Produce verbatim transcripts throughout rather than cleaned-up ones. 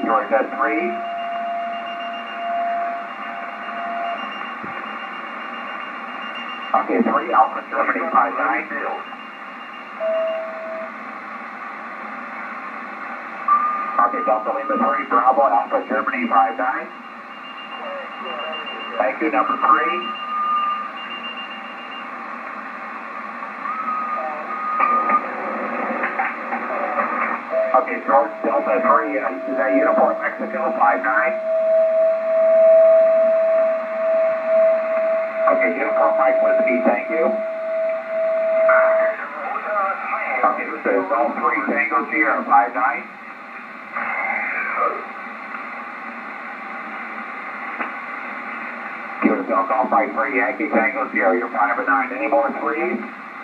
George at three. Okay, three, Alpha Germany, five nine. Okay, Delta Lima three, Bravo, Alpha Germany, five nine. Thank you, number three. Okay, George, Delta three, uh, is that Uniform Mexico, five nine. Okay, Uniform Mike Whiskey, thank you. Okay, this is all three, Tango Sierra, five nine. Give us a call, five three, Yankee Tango Sierra, you're five and nine. Any more threes?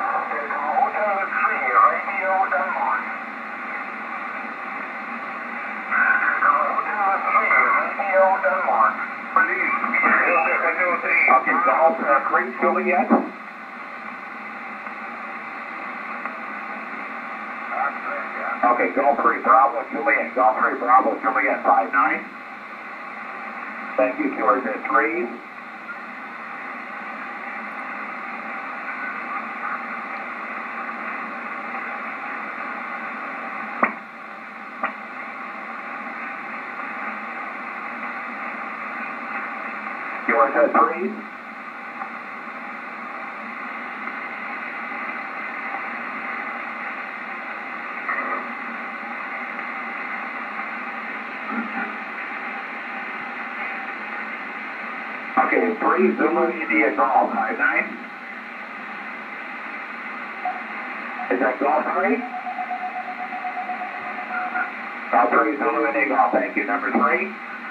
Okay, Golf uh, three, Juliet. Okay, Golf three, Bravo, Juliet. Golf three, Bravo, Juliet, five nine. Thank you, George at three. George at three. Okay, three, Zulu, India, Golf, five nine. Is that Golf three? Golf three, Zulu, India, Golf, thank you, number three.